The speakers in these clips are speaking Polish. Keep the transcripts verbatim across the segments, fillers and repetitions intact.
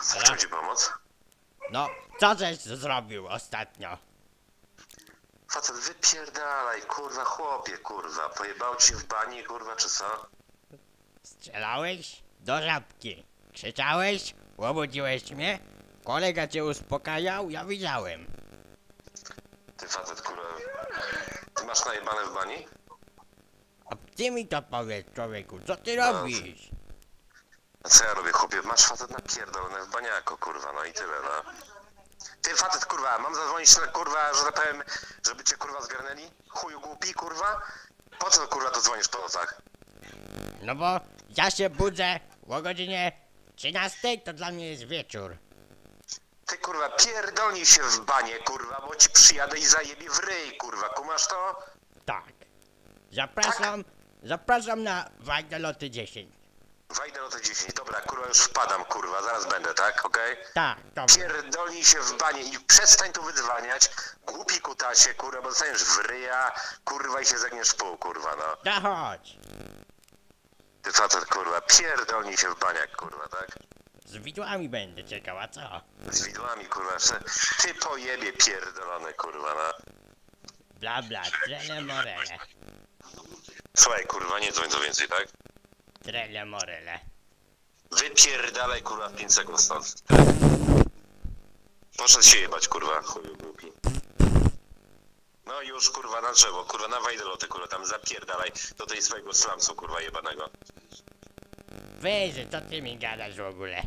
W czym ci pomóc? No, co żeś zrobił ostatnio? Facet, wypierdalaj, kurwa, chłopie, kurwa. Pojebał ci w bani, kurwa, czy co? Strzelałeś do żabki. Krzyczałeś? Obudziłeś mnie? Kolega cię uspokajał? Ja widziałem. Ty facet, kurwa. Ty masz najebane w bani? A ty mi to powiedz, człowieku, co ty robisz? A co ja robię, chłopie? Masz facet napierdolone w baniako, kurwa, no i tyle, no. Ty facet, kurwa, mam zadzwonić na, kurwa, że tak powiem, żeby cię, kurwa, zgarnęli? Chuju głupi, kurwa? Po co, kurwa, to dzwonisz po nocach? No bo ja się budzę o godzinie trzynastej, to dla mnie jest wieczór. Ty, kurwa, pierdolnij się w banie, kurwa, bo ci przyjadę i zajebie w ryj, kurwa, kumasz to? Tak. Zapraszam, zapraszam na Wajdeloty dziesięć. Wejdę o te dziesięć, dobra, kurwa, już wpadam, kurwa, zaraz będę, tak, okej? Tak, dobrze. Pierdolnij się w banie i przestań tu wydzwaniać, głupi kutasie, kurwa, bo dostaniesz w ryja, kurwa, i się zegniesz w pół, kurwa, no. Da chodź. Ty facet, kurwa, pierdolnij się w baniak, kurwa, tak? Z widłami będę czekał, a co? Z widłami, kurwa, jeszcze- ty pojebie pierdolony, kurwa, no. Bla bla, trele morele. Słuchaj, kurwa, nie dzwoń co więcej, tak? Trele morele. Wypierdalaj, kurwa, w pięć sekund stąd. Poszedł się jebać, kurwa, chuju głupi. No już, kurwa, na drzewo, kurwa, na wajdeloty, kurwa, tam zapierdalaj do tej swojego slamsu, kurwa, jebanego. Weź, co ty mi gadasz w ogóle?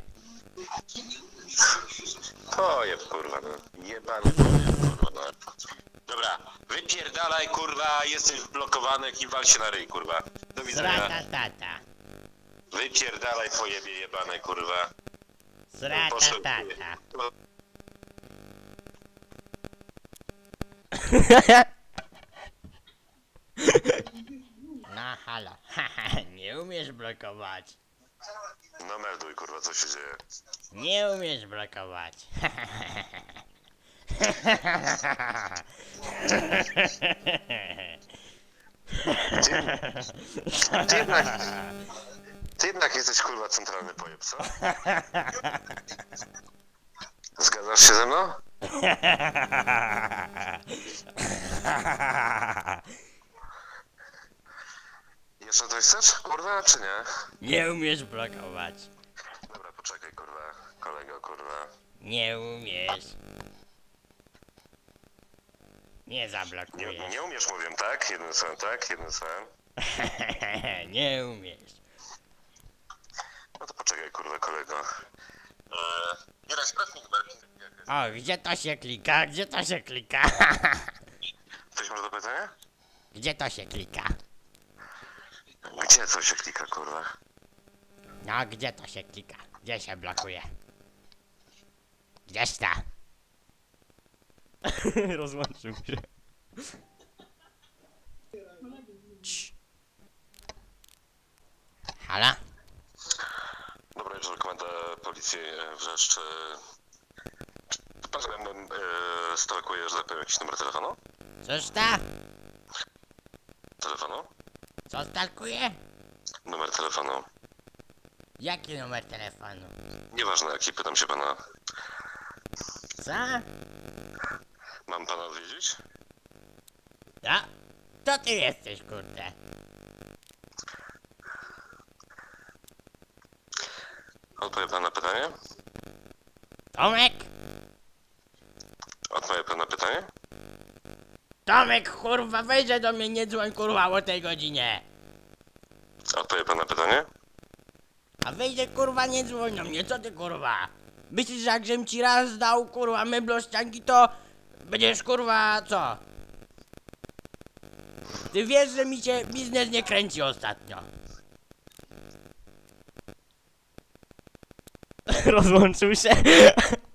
Pojeb, kurwa, no. Jebany pojeb, kurwa, no. Dobra, wypierdalaj, kurwa, jesteś blokowany i wal się na ryj, kurwa. Do widzenia. Srata tata. Wypierdalaj, pojebie jebane, kurwa. Srata Poszedł, tata. kurwa. No halo, haha, nie umiesz blokować. No melduj, kurwa, co się dzieje. Nie umiesz blokować. Ty jednak, ty jednak jesteś, kurwa, centralny pojeb, co? Zgadzasz się ze mną? Jeszcze coś chcesz, kurwa, czy nie? Nie umiesz blokować. Dobra, poczekaj, kurwa, kolego, kurwa. Nie umiesz. Nie Nie, zablokujesz. nie umiesz, mówię, tak? Jednym słowem, tak? Jednym słowem. Nie umiesz. No to poczekaj, kurwa, kolego. Eee, nie raz sprawdź mi numer. O, gdzie to się klika? Gdzie to się klika? Coś masz do pytania? Gdzie to się klika? Gdzie co się klika, kurwa? No, gdzie to się klika? Gdzie się blokuje? Gdzieś ta? Rozłączył się. Cii. Hala? Dobra, już komenda policji e, wrzeszcz. Czy pan ze mną e, stalkuje, że tak powiem, jakiś numer telefonu? Cóż ta? Telefonu? Co stalkuje? Numer telefonu. Jaki numer telefonu? Nieważne jaki, pytam się pana. Co? Mam pana odwiedzić? No? To ty jesteś, kurde. Odpowie pan na pytanie? Tomek? Odpowie pan na pytanie? Tomek, kurwa, wejdzie do mnie, nie dzwoń, kurwa, o tej godzinie. Odpowie pan na pytanie? A wejdzie, kurwa, nie dzwoń do mnie, co ty, kurwa? Myślisz, że jak żem ci raz dał, kurwa, meblościanki, to będziesz, kurwa, co? Ty wiesz, że mi się biznes nie kręci ostatnio. Rozłączył się.